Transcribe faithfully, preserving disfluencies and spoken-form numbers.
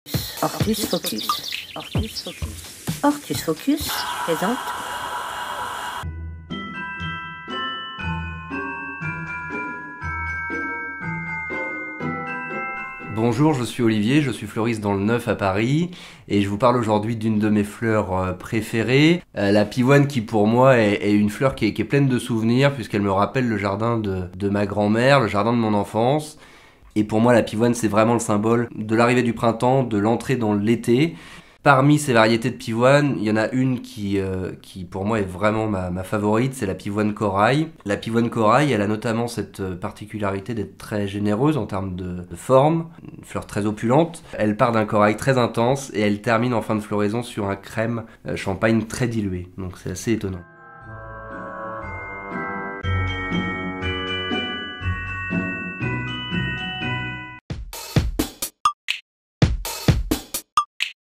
Ortus Focus. Ortus Focus. Ortus Focus présente. Bonjour, je suis Olivier, je suis fleuriste dans le Neuf à Paris et je vous parle aujourd'hui d'une de mes fleurs préférées, euh, la pivoine qui pour moi est, est une fleur qui est, qui est pleine de souvenirs puisqu'elle me rappelle le jardin de, de ma grand-mère, le jardin de mon enfance. Et pour moi la pivoine c'est vraiment le symbole de l'arrivée du printemps, de l'entrée dans l'été. Parmi ces variétés de pivoine, il y en a une qui, euh, qui pour moi est vraiment ma, ma favorite, c'est la pivoine corail. La pivoine corail, elle a notamment cette particularité d'être très généreuse en termes de, de forme, une fleur très opulente. Elle part d'un corail très intense et elle termine en fin de floraison sur un crème champagne très dilué, donc c'est assez étonnant.